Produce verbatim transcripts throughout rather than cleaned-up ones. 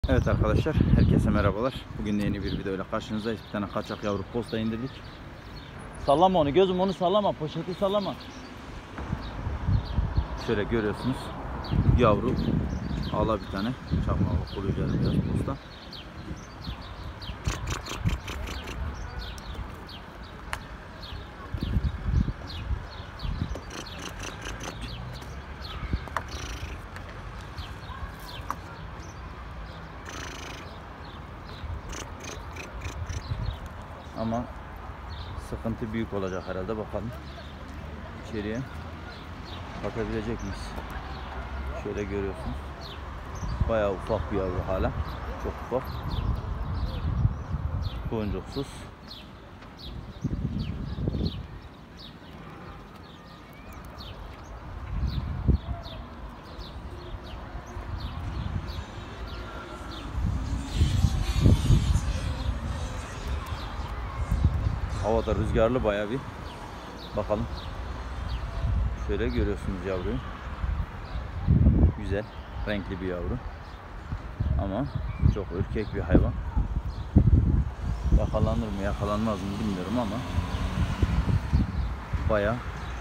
Evet arkadaşlar, herkese merhabalar. Bugün de yeni bir video ile karşınızdayız. Bir tane kaçak yavru posta indirdik. Sallama onu gözüm, onu sallama, poşeti sallama. Şöyle görüyorsunuz, yavru ağla bir tane çakmalı koluyla beyaz posta. Ama sıkıntı büyük olacak herhalde, bakalım içeriye bakabilecek miyiz? Şöyle görüyorsunuz, bayağı ufak bir yavru, hala çok ufak, boncuksuz. Havada rüzgarlı bayağı bir. Bakalım. Şöyle görüyorsunuz yavruyu. Güzel, renkli bir yavru. Ama çok ürkek bir hayvan. Yakalanır mı, yakalanmaz mı bilmiyorum ama bayağı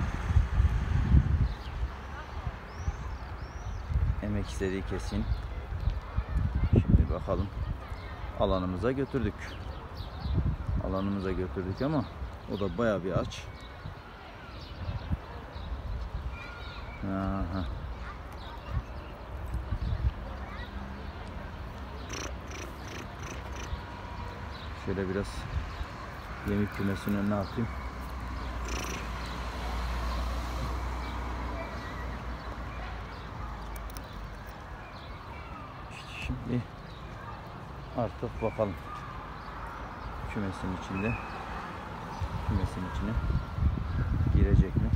emek istediği kesin. Şimdi bakalım. Alanımıza götürdük. Alanımıza götürdük ama o da bayağı bir aç. Aha. Şöyle biraz yemik kümesinin önüne atayım. İşte şimdi artık bakalım kümesin içinde, kümesin içine girecek mi?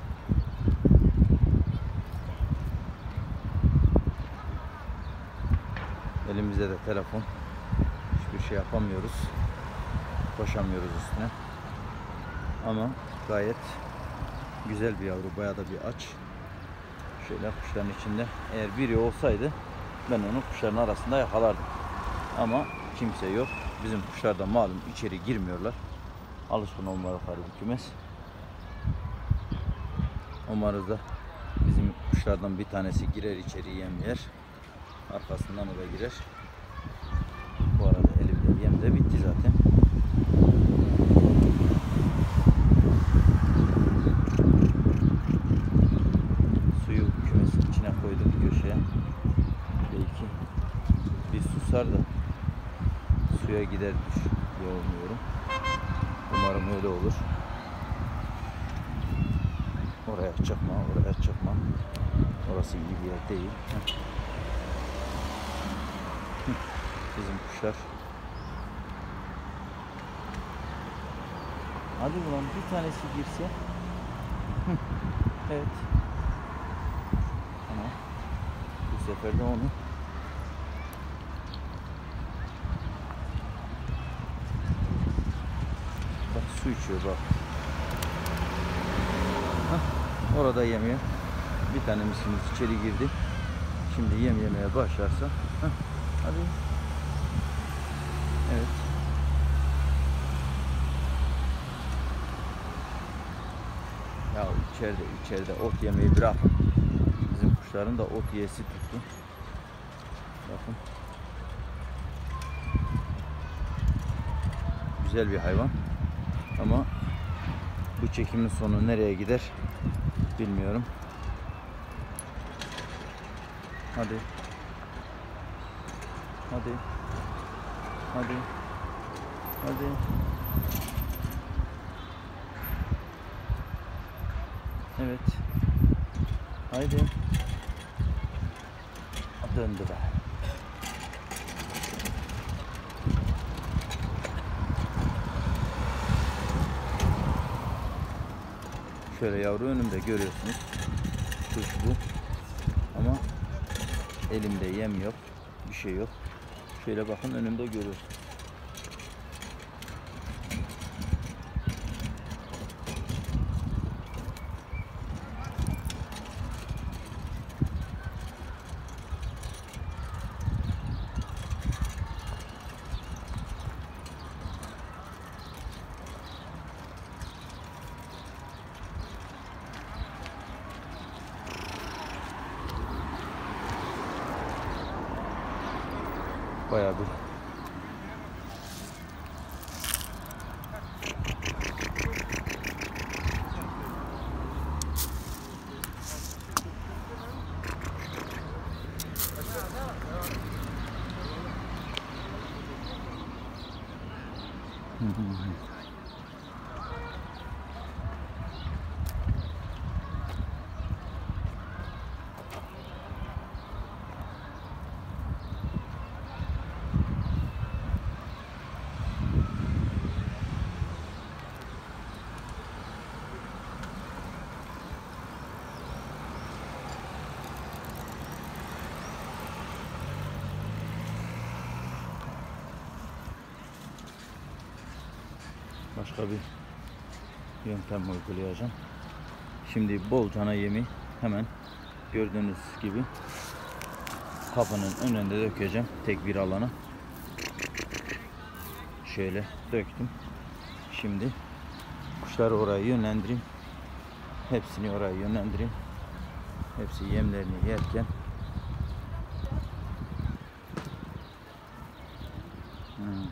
Elimizde de telefon, hiçbir şey yapamıyoruz, koşamıyoruz üstüne. Ama gayet güzel bir yavru, bayağı da bir aç. Şöyle kuşların içinde, eğer biri olsaydı ben onu kuşların arasında yakalardım. Ama kimse yok. Bizim kuşlar da malum içeri girmiyorlar. Alışkın olmadıkları bir kümes. Umarız da bizim kuşlardan bir tanesi girer içeri, yem yer. Arkasından o da girer. Bu arada elimde yem de bitti zaten. Suyu kümesin içine koydum köşeye. Belki bir susar da suya gider diye umuyorum. Umarım öyle olur. Oraya çakma, oraya çakma. Orası iyi bir yer değil. Bizim kuşlar. Hadi ulan bir tanesi girse. Evet. Ama bu sefer de onu bak, su içiyor bak. Hah, orada yemiyor. Bir tane misiniz içeri girdi. Şimdi yem yemeye başlarsa. Hah, hadi. Evet. Ya içeride içeride ot yemeyi bırakın. Bizim kuşların da ot yesi tuttu. Bakın. Güzel bir hayvan. Ama bu çekimin sonu nereye gider bilmiyorum. Hadi. Hadi. Hadi. Hadi. Evet. Haydi. Döndü be. Şöyle yavru önümde görüyorsunuz. Kuş bu. Ama elimde yem yok. Bir şey yok. Şöyle bakın, önümde görüyorsunuz. Bayağı bir başka bir yöntem uygulayacağım. Şimdi bolcana yemi hemen gördüğünüz gibi kapının önünde dökeceğim. Tek bir alana. Şöyle döktüm. Şimdi kuşları oraya yönlendireyim. Hepsini oraya yönlendireyim. Hepsi yemlerini yerken Hı-hı.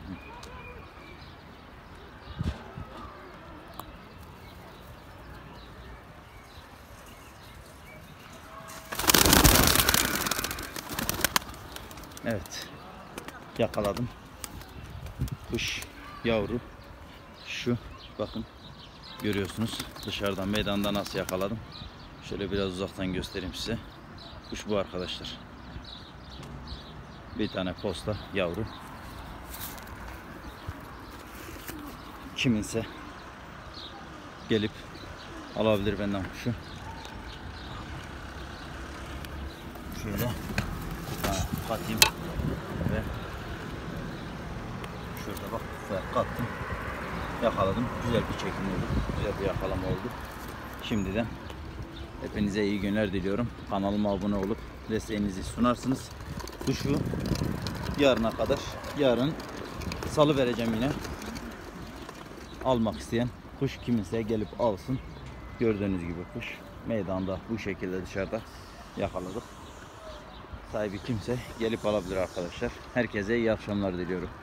Evet, yakaladım. Kuş yavru. Şu bakın, görüyorsunuz dışarıdan meydanda nasıl yakaladım. Şöyle biraz uzaktan göstereyim size. Kuş bu arkadaşlar. Bir tane posta yavru. Kiminse gelip alabilir benden kuşu. Şöyle katayım ve şurada bak kattım, yakaladım. Güzel bir çekim oldu, güzel bir yakalama oldu. Şimdiden hepinize iyi günler diliyorum. Kanalıma abone olup desteğinizi sunarsınız. Kuşu yarına kadar, yarın salı vereceğim yine. Almak isteyen kuş kiminse gelip alsın. Gördüğünüz gibi kuş meydanda bu şekilde dışarıda yakaladık. Sahibi kimse gelip alabilir arkadaşlar. Herkese iyi akşamlar diliyorum.